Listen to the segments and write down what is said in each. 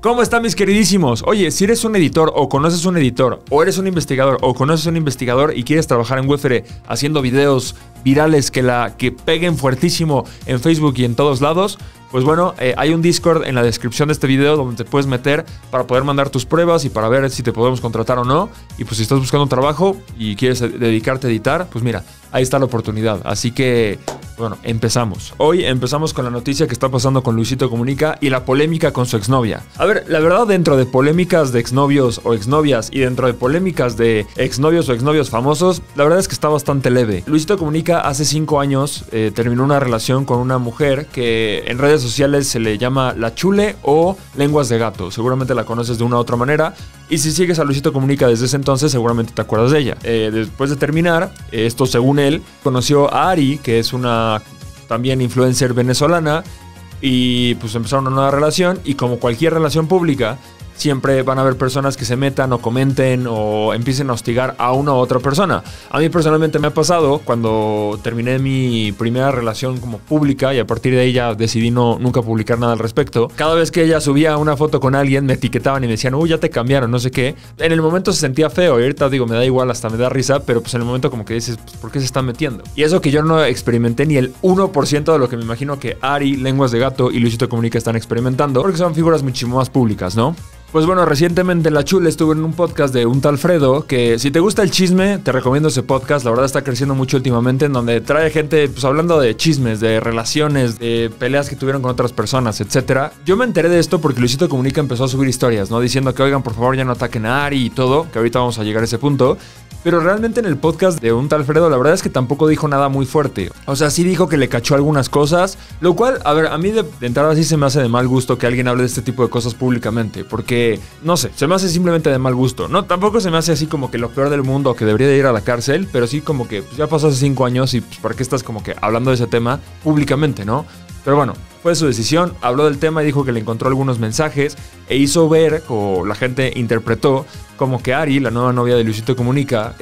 ¿Cómo están mis queridísimos? Oye, si eres un editor o conoces un editor, o eres un investigador o conoces un investigador y quieres trabajar en Wefere haciendo videos virales que peguen fuertísimo en Facebook y en todos lados, pues bueno, hay un Discord en la descripción de este video donde te puedes meter para poder mandar tus pruebas y para ver si te podemos contratar o no. Y pues si estás buscando un trabajo y quieres dedicarte a editar, pues mira, ahí está la oportunidad. Así que, bueno, empezamos. Hoy empezamos con la noticia que está pasando con Luisito Comunica y la polémica con su exnovia. A ver, la verdad, dentro de polémicas de exnovios o exnovias y dentro de polémicas de exnovios o exnovios famosos, la verdad es que está bastante leve. Luisito Comunica hace 5 años terminó una relación con una mujer que en redes sociales se le llama La Chule o Lenguas de Gato. Seguramente la conoces de una u otra manera. Y si sigues a Luisito Comunica desde ese entonces, seguramente te acuerdas de ella. Después de terminar, esto según él, conoció a Ari, que es una también influencer venezolana, y pues empezaron una nueva relación. Y como cualquier relación pública, siempre van a haber personas que se metan o comenten o empiecen a hostigar a una u otra persona. A mí personalmente me ha pasado cuando terminé mi primera relación como pública y a partir de ahí ya decidí nunca publicar nada al respecto. Cada vez que ella subía una foto con alguien me etiquetaban y me decían, uy, ya te cambiaron, no sé qué. En el momento se sentía feo y ahorita digo, me da igual, hasta me da risa, pero pues en el momento como que dices, pues, ¿por qué se están metiendo? Y eso que yo no experimenté ni el 1% de lo que me imagino que Ari, Lenguas de Gato y Luisito Comunica están experimentando, porque son figuras muchísimo más públicas, ¿no? Pues bueno, recientemente en La Chule estuve en un podcast de un tal Fredo, que si te gusta el chisme, te recomiendo ese podcast. La verdad está creciendo mucho últimamente, en donde trae gente pues hablando de chismes, de relaciones, de peleas que tuvieron con otras personas, etc. Yo me enteré de esto porque Luisito Comunica empezó a subir historias, ¿no? Diciendo que, oigan, por favor, ya no ataquen a Ari y todo, que ahorita vamos a llegar a ese punto. Pero realmente en el podcast de un tal Fredo, la verdad es que tampoco dijo nada muy fuerte. O sea, sí dijo que le cachó algunas cosas, lo cual, a ver, a mí de entrada sí se me hace de mal gusto que alguien hable de este tipo de cosas públicamente, porque, no sé, se me hace simplemente de mal gusto. No, tampoco se me hace así como que lo peor del mundo, que debería de ir a la cárcel, pero sí como que pues, ya pasó hace 5 años y pues, ¿para qué estás como que hablando de ese tema públicamente, no? Pero bueno, fue su decisión, habló del tema y dijo que le encontró algunos mensajes e hizo ver, o la gente interpretó, como que Ari, la nueva novia de Luisito Comunica,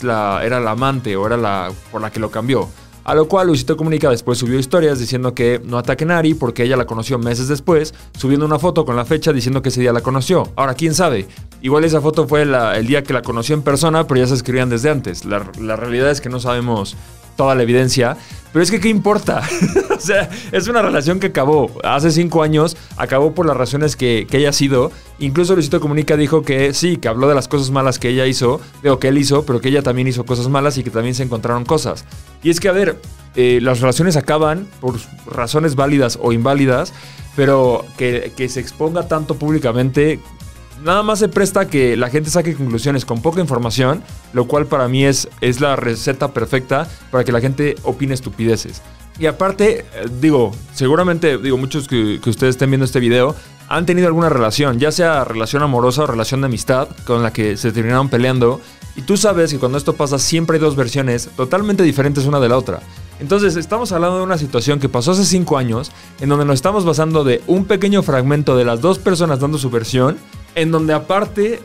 era la amante o era la por la que lo cambió. A lo cual Luisito Comunica después subió historias diciendo que no ataquen a Ari porque ella la conoció meses después, subiendo una foto con la fecha diciendo que ese día la conoció. Ahora, ¿quién sabe? Igual esa foto fue el día que la conoció en persona, pero ya se escribían desde antes. La realidad es que no sabemos toda la evidencia, pero es que ¿qué importa? O sea, es una relación que acabó hace 5 años, acabó por las razones que haya sido. Incluso Luisito Comunica dijo que sí, que habló de las cosas malas que ella hizo, que él hizo, pero que ella también hizo cosas malas y que también se encontraron cosas. Y es que, a ver, las relaciones acaban por razones válidas o inválidas, pero que se exponga tanto públicamente, nada más se presta a que la gente saque conclusiones con poca información, lo cual para mí es la receta perfecta para que la gente opine estupideces. Y aparte, seguramente muchos que ustedes estén viendo este video han tenido alguna relación, ya sea relación amorosa o relación de amistad, con la que se terminaron peleando. Y tú sabes que cuando esto pasa siempre hay 2 versiones totalmente diferentes una de la otra. Entonces estamos hablando de una situación que pasó hace 5 años, en donde nos estamos basando de un pequeño fragmento de las 2 personas dando su versión, en donde aparte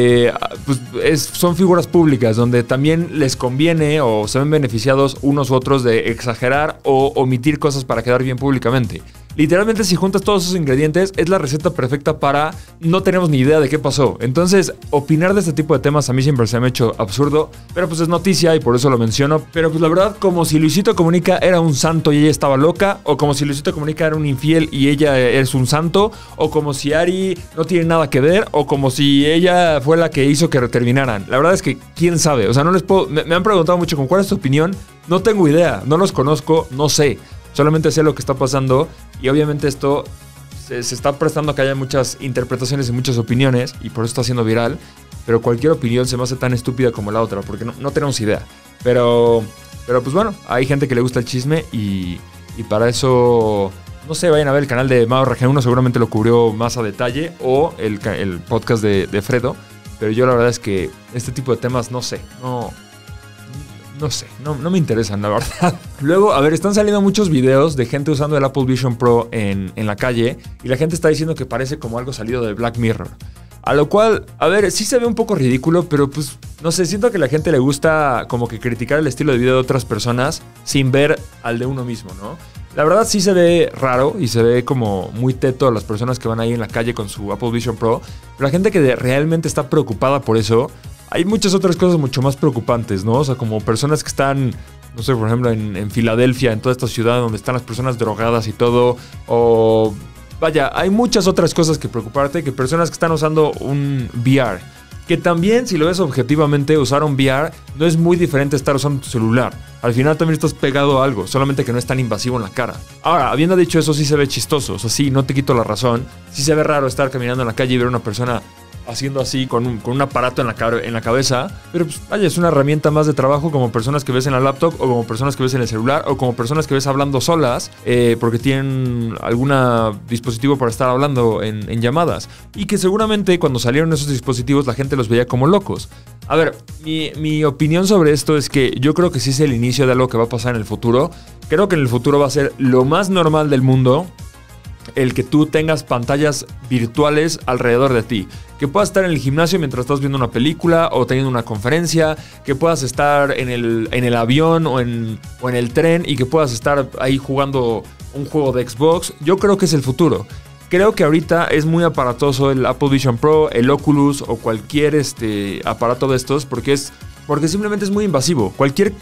son figuras públicas, donde también les conviene o se ven beneficiados unos u otros de exagerar o omitir cosas para quedar bien públicamente. Literalmente, si juntas todos esos ingredientes, es la receta perfecta para no tenemos ni idea de qué pasó. Entonces, opinar de este tipo de temas a mí siempre se me ha hecho absurdo, pero pues es noticia y por eso lo menciono. Pero pues la verdad, como si Luisito Comunica era un santo y ella estaba loca, o como si Luisito Comunica era un infiel y ella es un santo, o como si Ari no tiene nada que ver, o como si ella fue la que hizo que terminaran. La verdad es que quién sabe, o sea, no les puedo. Me han preguntado mucho con cuál es tu opinión. No tengo idea, no los conozco, no sé. Solamente sé lo que está pasando y obviamente esto se está prestando a que haya muchas interpretaciones y muchas opiniones y por eso está siendo viral, pero cualquier opinión se me hace tan estúpida como la otra porque no tenemos idea. Pero pues bueno, hay gente que le gusta el chisme y para eso, no sé, vayan a ver el canal de Mao Rg1, seguramente lo cubrió más a detalle, o el podcast de Fredo, pero yo la verdad es que este tipo de temas no sé, no me interesan, la verdad. Luego, a ver, están saliendo muchos videos de gente usando el Apple Vision Pro en la calle y la gente está diciendo que parece como algo salido de Black Mirror. A lo cual, a ver, sí se ve un poco ridículo, pero pues, no sé, siento que a la gente le gusta como que criticar el estilo de vida de otras personas sin ver al de uno mismo, ¿no? La verdad sí se ve raro y se ve como muy teto a las personas que van ahí en la calle con su Apple Vision Pro. Pero la gente que realmente está preocupada por eso, hay muchas otras cosas mucho más preocupantes, ¿no? O sea, como personas que están, no sé, por ejemplo, en Filadelfia, en toda esta ciudad donde están las personas drogadas y todo, o... Vaya, hay muchas otras cosas que preocuparte que personas que están usando un VR. Que también, si lo ves objetivamente, usar un VR no es muy diferente a estar usando tu celular. Al final también estás pegado a algo, solamente que no es tan invasivo en la cara. Ahora, habiendo dicho eso, sí se ve chistoso. O sea, sí, no te quito la razón. Sí se ve raro estar caminando en la calle y ver a una persona haciendo así con un aparato en la cabeza. Pero pues, vaya, es una herramienta más de trabajo como personas que ves en la laptop o como personas que ves en el celular o como personas que ves hablando solas porque tienen algún dispositivo para estar hablando en llamadas. Y que seguramente cuando salieron esos dispositivos la gente los veía como locos. A ver, mi opinión sobre esto es que yo creo que sí es el inicio de algo que va a pasar en el futuro. Creo que en el futuro va a ser lo más normal del mundo el que tú tengas pantallas virtuales alrededor de ti. Que puedas estar en el gimnasio mientras estás viendo una película o teniendo una conferencia. Que puedas estar en el avión o en el tren y que puedas estar ahí jugando un juego de Xbox. Yo creo que es el futuro. Creo que ahorita es muy aparatoso el Apple Vision Pro, el Oculus o cualquier aparato de estos porque simplemente es muy invasivo. Cualquier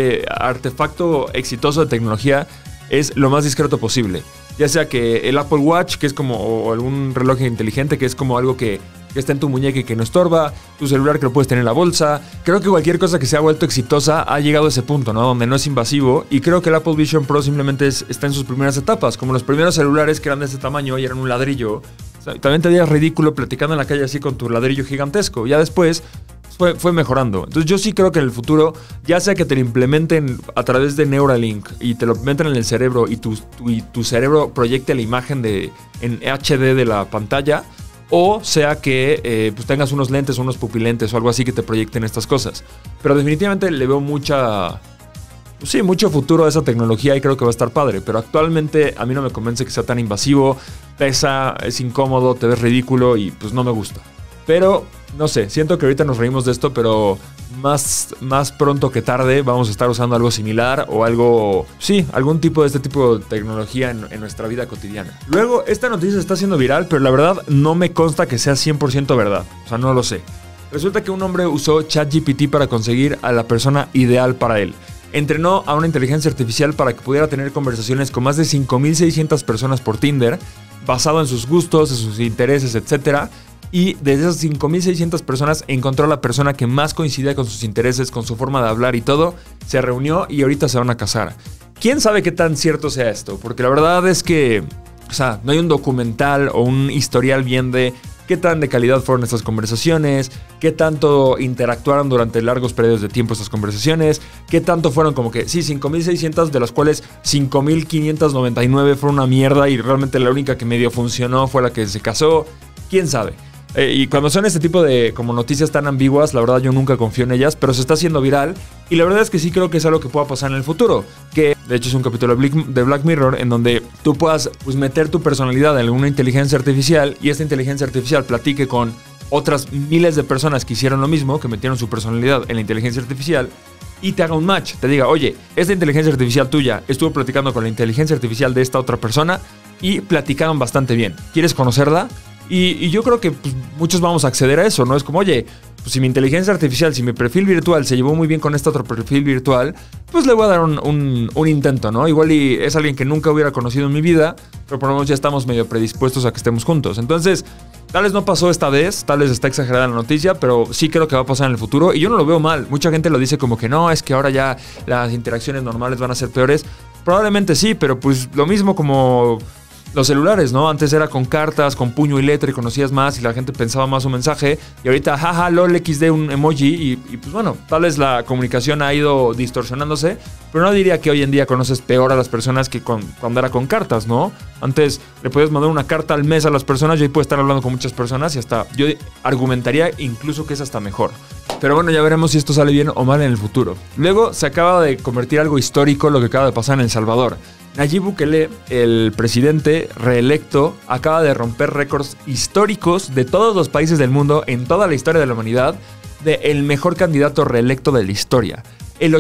artefacto exitoso de tecnología es lo más discreto posible. Ya sea que el Apple Watch, que es como, o algún reloj inteligente, que es como algo que está en tu muñeca y que no estorba, tu celular que lo puedes tener en la bolsa. Creo que cualquier cosa que se ha vuelto exitosa ha llegado a ese punto, ¿no? Donde no es invasivo. Y creo que el Apple Vision Pro simplemente está en sus primeras etapas. Como los primeros celulares que eran de ese tamaño y eran un ladrillo. O sea, también te veías ridículo platicando en la calle así con tu ladrillo gigantesco. Ya después fue mejorando. Entonces yo sí creo que en el futuro, ya sea que te lo implementen a través de Neuralink y te lo meten en el cerebro y tu cerebro proyecte la imagen en HD de la pantalla, o sea que pues tengas unos lentes o unos pupilentes o algo así que te proyecten estas cosas. Pero definitivamente le veo mucho futuro a esa tecnología y creo que va a estar padre. Pero actualmente a mí no me convence que sea tan invasivo, pesa, es incómodo, te ves ridículo y pues no me gusta. Pero, no sé, siento que ahorita nos reímos de esto, pero más pronto que tarde vamos a estar usando algo similar o algún tipo de este tipo de tecnología en nuestra vida cotidiana. Luego, esta noticia se está haciendo viral, pero la verdad no me consta que sea 100% verdad. O sea, no lo sé. Resulta que un hombre usó ChatGPT para conseguir a la persona ideal para él. Entrenó a una inteligencia artificial para que pudiera tener conversaciones con más de 5,600 personas por Tinder, basado en sus gustos, en sus intereses, etc. Y de esas 5,600 personas encontró a la persona que más coincidía con sus intereses, con su forma de hablar y todo. Se reunió y ahorita se van a casar. ¿Quién sabe qué tan cierto sea esto? Porque la verdad es que, o sea, no hay un documental o un historial bien de qué tan de calidad fueron estas conversaciones, qué tanto interactuaron durante largos periodos de tiempo estas conversaciones, qué tanto fueron como que, sí, 5,600 de las cuales 5,599 fueron una mierda y realmente la única que medio funcionó fue la que se casó. ¿Quién sabe? Y cuando son este tipo de como noticias tan ambiguas, la verdad yo nunca confío en ellas, pero se está haciendo viral y la verdad es que sí creo que es algo que pueda pasar en el futuro, que de hecho es un capítulo de Black Mirror en donde tú puedas pues, meter tu personalidad en una inteligencia artificial y esta inteligencia artificial platique con otras miles de personas que hicieron lo mismo, que metieron su personalidad en la inteligencia artificial y te haga un match, te diga, oye, esta inteligencia artificial tuya estuvo platicando con la inteligencia artificial de esta otra persona y platicaron bastante bien, ¿quieres conocerla? Y yo creo que pues, muchos vamos a acceder a eso, ¿no? Es como, oye, pues si mi inteligencia artificial, si mi perfil virtual se llevó muy bien con este otro perfil virtual, pues le voy a dar un intento, ¿no? Igual y es alguien que nunca hubiera conocido en mi vida, pero por lo menos ya estamos medio predispuestos a que estemos juntos. Entonces, tal vez no pasó esta vez, tal vez está exagerada la noticia, pero sí creo que va a pasar en el futuro y yo no lo veo mal. Mucha gente lo dice como que no, es que ahora ya las interacciones normales van a ser peores. Probablemente sí, pero pues lo mismo como los celulares, ¿no? Antes era con cartas, con puño y letra y conocías más y la gente pensaba más un mensaje y ahorita jaja, lol, XD, un emoji y pues bueno, tal vez la comunicación ha ido distorsionándose, pero no diría que hoy en día conoces peor a las personas que cuando era con cartas, ¿no? Antes le podías mandar una carta al mes a las personas y hoy puedes estar hablando con muchas personas y hasta yo argumentaría incluso que es hasta mejor. Pero bueno, ya veremos si esto sale bien o mal en el futuro. Luego se acaba de convertir algo histórico lo que acaba de pasar en El Salvador. Nayib Bukele, el presidente reelecto, acaba de romper récords históricos de todos los países del mundo en toda la historia de la humanidad de el mejor candidato reelecto de la historia. El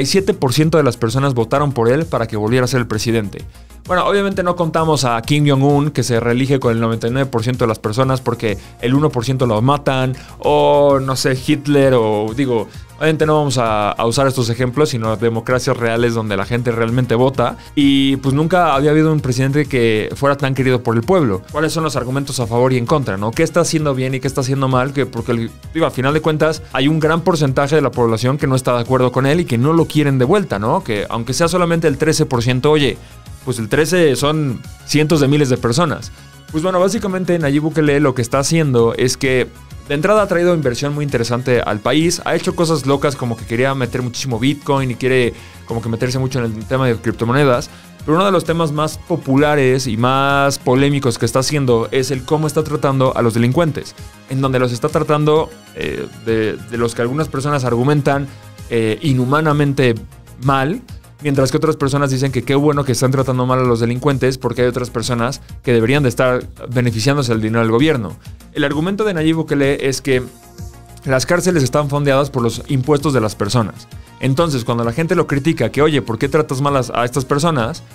87% de las personas votaron por él para que volviera a ser el presidente. Bueno, obviamente no contamos a Kim Jong-un, que se reelige con el 99% de las personas porque el 1% lo matan, o no sé, Hitler, o digo, obviamente no vamos a usar estos ejemplos, sino democracias reales donde la gente realmente vota. Y pues nunca había habido un presidente que fuera tan querido por el pueblo. ¿Cuáles son los argumentos a favor y en contra, no? ¿Qué está haciendo bien y qué está haciendo mal? Porque digo, a final de cuentas, hay un gran porcentaje de la población que no está de acuerdo con él y que no lo quieren de vuelta, ¿no? Que aunque sea solamente el 13%, oye, pues el 13 son cientos de miles de personas. Pues bueno, básicamente Nayib Bukele lo que está haciendo es que de entrada ha traído inversión muy interesante al país. Ha hecho cosas locas como que quería meter muchísimo Bitcoin y quiere como que meterse mucho en el tema de criptomonedas. Pero uno de los temas más populares y más polémicos que está haciendo es el cómo está tratando a los delincuentes. En donde los está tratando de los que algunas personas argumentan inhumanamente mal. Mientras que otras personas dicen que qué bueno que están tratando mal a los delincuentes porque hay otras personas que deberían de estar beneficiándose del dinero del gobierno. El argumento de Nayib Bukele es que las cárceles están fondeadas por los impuestos de las personas. Entonces, cuando la gente lo critica que, oye, ¿por qué tratas mal a estas personas?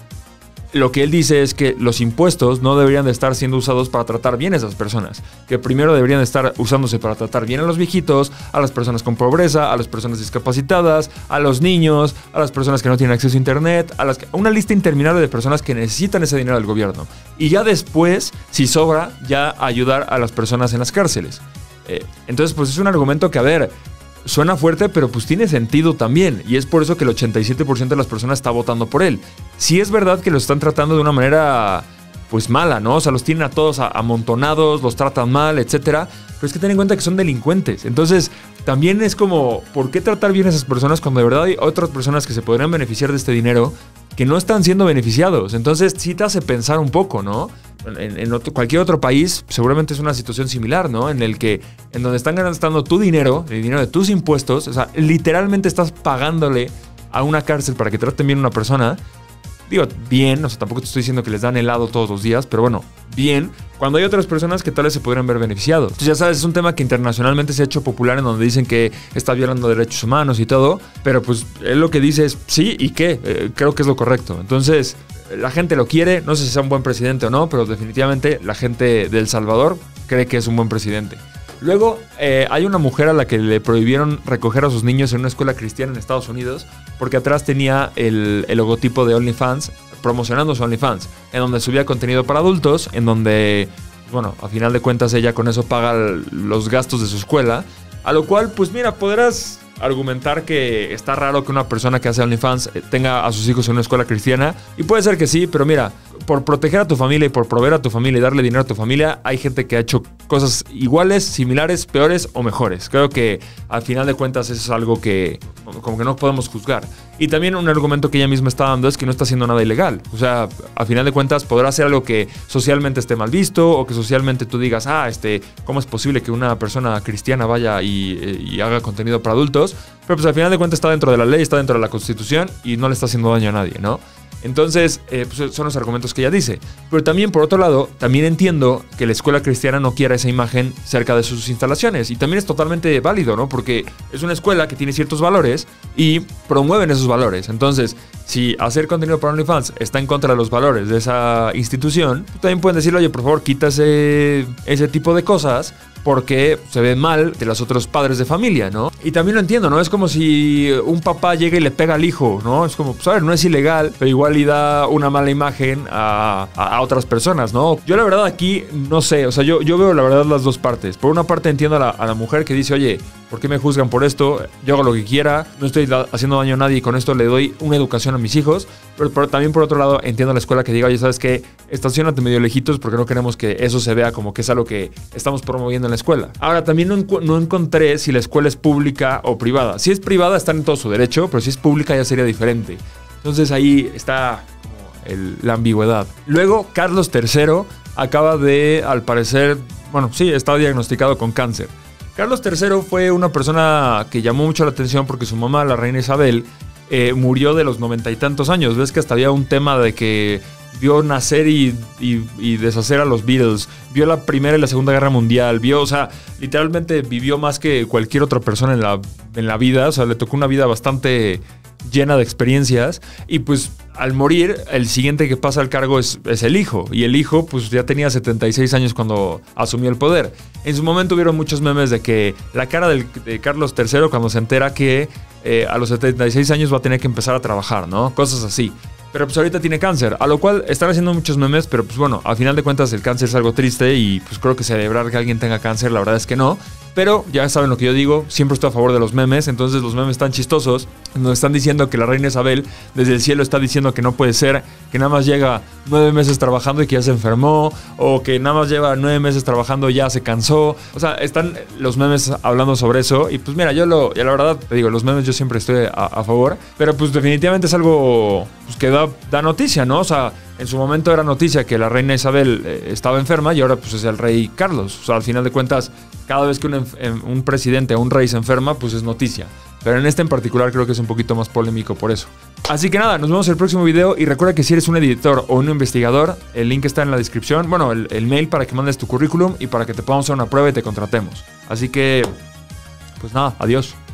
Lo que él dice es que los impuestos no deberían de estar siendo usados para tratar bien a esas personas. Que primero deberían de estar usándose para tratar bien a los viejitos, a las personas con pobreza, a las personas discapacitadas, a los niños, a las personas que no tienen acceso a internet, a una lista interminable de personas que necesitan ese dinero del gobierno. Y ya después, si sobra, ya ayudar a las personas en las cárceles. Entonces, pues es un argumento que, a ver, suena fuerte, pero pues tiene sentido también. Y es por eso que el 87% de las personas está votando por él. Sí es verdad que los están tratando de una manera, pues mala, ¿no? O sea, los tienen a todos amontonados, los tratan mal, etcétera. Pero es que ten en cuenta que son delincuentes. Entonces, también es como, ¿por qué tratar bien a esas personas cuando de verdad hay otras personas que se podrían beneficiar de este dinero que no están siendo beneficiados? Entonces, sí te hace pensar un poco, ¿no? En cualquier otro país seguramente es una situación similar, ¿no? En donde están gastando tu dinero, el dinero de tus impuestos, o sea, literalmente estás pagándole a una cárcel para que traten bien a una persona. Digo, bien, o sea, tampoco te estoy diciendo que les dan helado todos los días, pero bueno, bien, cuando hay otras personas que tal vez se podrían ver beneficiados. Entonces, ya sabes, es un tema que internacionalmente se ha hecho popular en donde dicen que está violando derechos humanos y todo, pero pues él lo que dice es sí y qué, creo que es lo correcto. Entonces, la gente lo quiere, no sé si sea un buen presidente o no, pero definitivamente la gente de El Salvador cree que es un buen presidente. Luego, hay una mujer a la que le prohibieron recoger a sus niños en una escuela cristiana en Estados Unidos porque atrás tenía el logotipo de OnlyFans, promocionando su OnlyFans, en donde subía contenido para adultos, en donde, bueno, a final de cuentas ella con eso paga los gastos de su escuela, a lo cual, pues mira, podrás argumentar que está raro que una persona que hace OnlyFans tenga a sus hijos en una escuela cristiana, y puede ser que sí, pero mira, por proteger a tu familia y por proveer a tu familia y darle dinero a tu familia, hay gente que ha hecho cosas iguales, similares, peores o mejores. Creo que al final de cuentas eso es algo que como que no podemos juzgar. Y también un argumento que ella misma está dando es que no está haciendo nada ilegal. O sea, al final de cuentas podrá ser algo que socialmente esté mal visto o que socialmente tú digas, ¿cómo es posible que una persona cristiana vaya y haga contenido para adultos? Pero pues al final de cuentas está dentro de la ley, está dentro de la Constitución y no le está haciendo daño a nadie, ¿no? Entonces, pues son los argumentos que ella dice. Pero también, por otro lado, también entiendo que la escuela cristiana no quiera esa imagen cerca de sus instalaciones. Y también es totalmente válido, ¿no? Porque es una escuela que tiene ciertos valores y promueven esos valores. Entonces, si hacer contenido para OnlyFans está en contra de los valores de esa institución, pues también pueden decirle, oye, por favor, quítase ese tipo de cosas porque se ven mal de los otros padres de familia, ¿no? Y también lo entiendo, ¿no? Es como si un papá llega y le pega al hijo, ¿no? Es como, pues a ver, no es ilegal, pero igual le da una mala imagen a otras personas, ¿no? Yo la verdad aquí no sé, o sea, yo veo la verdad las dos partes. Por una parte entiendo a la mujer que dice, oye, ¿por qué me juzgan por esto? Yo hago lo que quiera, no estoy haciendo daño a nadie y con esto le doy una educación a mis hijos. Pero también por otro lado entiendo a la escuela que diga, oye, ¿sabes qué? Estaciónate medio lejitos porque no queremos que eso se vea como que es algo que estamos promoviendo en la escuela. Ahora, también no encontré si la escuela es pública o privada. Si es privada están en todo su derecho, pero si es pública ya sería diferente. Entonces ahí está como la ambigüedad. Luego, Carlos III acaba de, al parecer, bueno, sí, está diagnosticado con cáncer. Carlos III fue una persona que llamó mucho la atención porque su mamá, la reina Isabel, murió de los 90 y tantos años. Ves que hasta había un tema de que vio nacer y deshacer a los Beatles, vio la Primera y la Segunda Guerra Mundial, o sea, literalmente vivió más que cualquier otra persona en la vida, o sea, le tocó una vida bastante llena de experiencias y pues al morir, el siguiente que pasa al cargo es el hijo, y el hijo pues ya tenía 76 años cuando asumió el poder. En su momento hubieron muchos memes de que la cara de Carlos III cuando se entera que a los 76 años va a tener que empezar a trabajar, ¿no? Cosas así. Pero pues ahorita tiene cáncer, a lo cual están haciendo muchos memes, pero pues bueno, al final de cuentas el cáncer es algo triste y pues creo que celebrar que alguien tenga cáncer, la verdad es que no. Pero ya saben lo que yo digo, siempre estoy a favor de los memes, entonces los memes están chistosos. Nos están diciendo que la reina Isabel desde el cielo está diciendo que no puede ser, que nada más llega 9 meses trabajando y que ya se enfermó, o que nada más lleva 9 meses trabajando y ya se cansó. O sea, están los memes hablando sobre eso y pues mira, ya la verdad te digo, los memes yo siempre estoy a favor, pero pues definitivamente es algo pues, que da noticia, ¿no? O sea, en su momento era noticia que la reina Isabel estaba enferma y ahora pues es el rey Carlos. O sea, al final de cuentas, cada vez que un presidente o un rey se enferma, pues es noticia. Pero en este en particular creo que es un poquito más polémico por eso. Así que nada, nos vemos en el próximo video y recuerda que si eres un editor o un investigador, el link está en la descripción. Bueno, el mail para que mandes tu currículum y para que te podamos hacer una prueba y te contratemos. Así que, pues nada, adiós.